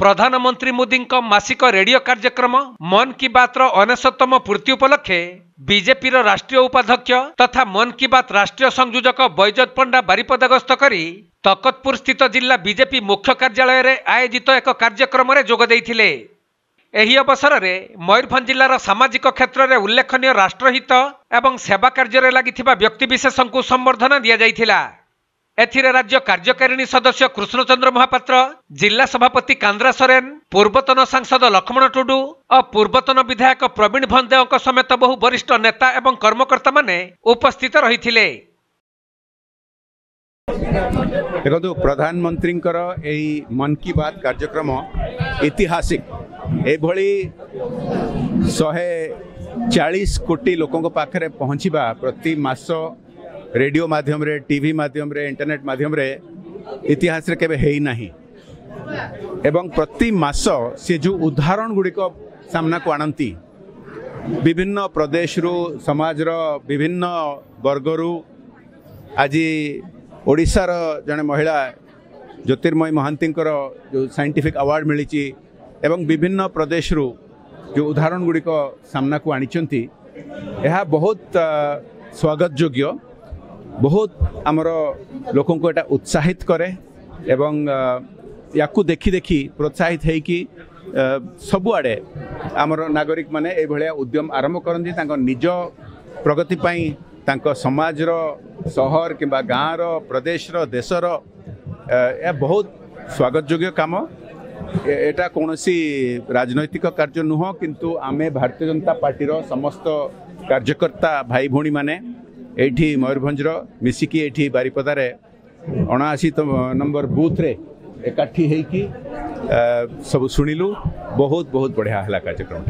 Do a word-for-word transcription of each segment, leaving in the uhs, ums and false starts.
प्रधानमंत्री मोदी मासिक रेडियो कार्यक्रम मन की बात अनेशतम पूर्ति उपलक्षे बीजेपी राष्ट्रीय उपाध्यक्ष तथा मन की बात राष्ट्रीय संयोजक बैजत पंडा बारिपदा गस्त करी तकतपुर स्थित जिला बीजेपी मुख्य कार्यालय में आयोजित एक कार्यक्रम में जोग देइथिले। एही अवसर में मयूरभंज जिलार सामाजिक क्षेत्र में उल्लेखनीय राष्ट्रहित एवं सेवा कार्य लगिथिबा व्यक्तिविशेष को संबर्धना दिया जाइथिला। एथिरे राज्य कार्यकारिणी सदस्य कृष्णचंद्र महापात्र, जिला सभापति कांद्रा सोरेन, पूर्वतन सांसद लक्ष्मण टुडू और पूर्वतन विधायक प्रवीण भंदेव समेत बहु वरिष्ठ नेता एवं कर्मकर्ता माने उपस्थित रहिथिले। देखो प्रधानमंत्री मन की बात कार्यक्रम ऐतिहासिक एभली शहे चालीस कोटी लोकों पाखे पहुँचवा प्रति मास रेडियो माध्यम रे, टीवी माध्यम रे, इंटरनेट माध्यम रे इतिहास रे केबे हेई नाही एवं प्रति मास से जो उदाहरण गुड़िक सामना को आनती विभिन्न प्रदेश रु समाज रो विभिन्न वर्गरु आज ओडिशार जने महिला ज्योतिर्मय महांती जो साइंटिफिक अवार्ड मिली एवं विभिन्न प्रदेश रु जो उदाहरण गुड़िक सामना को आनिचंती यह बहुत स्वागत योग्य, बहुत आमर लोकों को एटा उत्साहित करे एवं याकू देखी देखी प्रोत्साहित है कि सबुआड़े आमर नागरिक माने ए भलिया उद्यम आरंभ करती तांको निज प्रगति पाई तांको समाज रो शहर किंबा गाँव रो प्रदेश रो देश रो यह बहुत स्वागत योग्य काम। एटा कौनसी राजनैतिक कार्य नुह किंतु आमे भारतीय जनता पार्टी रो समस्त कार्यकर्ता भाई भौणी माने एठी मयूरभंज मिसिकी एठी बारिपदार अणाशी नंबर बूथ रे एकाठी है कि सब शुणिलु। बहुत बहुत बढ़िया है कार्यक्रम।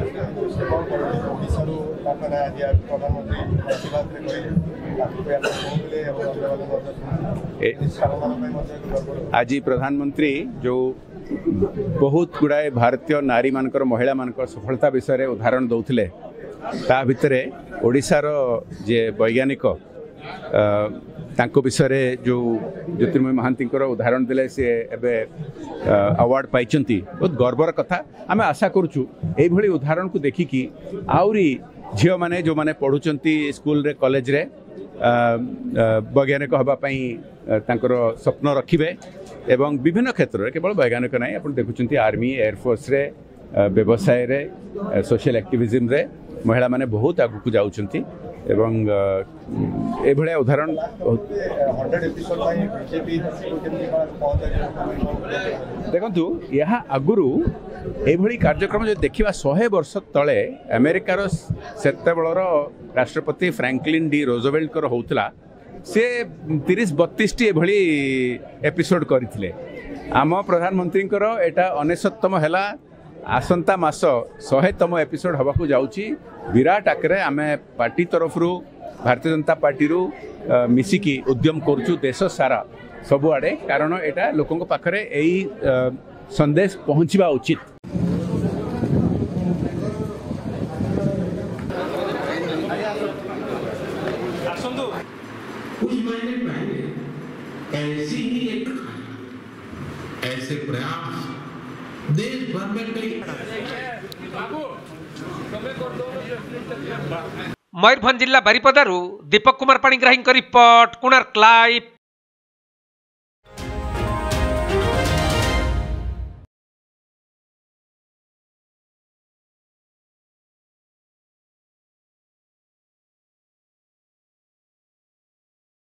आज प्रधानमंत्री जो बहुत गुड़ाए भारतीय नारी मानकर महिला मानकर सफलता विषय रे उदाहरण दौथिले ता भितरे ओडिशार जे वैज्ञानिक तांको विषय जो ज्योतिर्मय महांती उदाहरण देले से एबे अवार्ड पाइचंती बहुत गर्वर कथा। आम आशा करूँ यही उदाहरण को देखिकी आउरी झील मैंने जो मैंने पढ़ुचंती स्कूल रे कॉलेज रे वैज्ञानिक हवापाई तांकर स्वप्न रखिबे एवं विभिन्न क्षेत्र में केवल वैज्ञानिक नहीं आप देखुं आर्मी एयरफोर्स रे व्यवसाय रे सोशल एक्टिविज्म रे महिला माने बहुत आगू जाउछंती एवं ए भलिया उदाहरण देखंतु यहाँ आगुरु एभली कार्यक्रम जो देखा शहे वर्ष तले अमेरिकार सेतेबेलर राष्ट्रपति फ्रैंकलिन डी रोजवेल्ट होउतला से तीस बत्तीस टी एभली एपिसोड करथिले। आम प्रधानमंत्री एटा अनेशतम हैला आसंता मास शहेतम एपिसोड हवा को जाउची। विराट आकरे आमे पार्टी तरफ रु भारतीय जनता पार्टी रु मिसिकी उद्यम करूचु देश सारा सबुआड़े, कारण एटा लोकों पाखरे एई संदेश पहुँचवा उचित। कुछ महीने पहले ऐसी ही एक ऐसे प्रयास देश भर में कई। मयूरभंज जिला बारिपदारू दीपक कुमार पाणिग्राही रिपोर्ट, कोणार्क लाइव।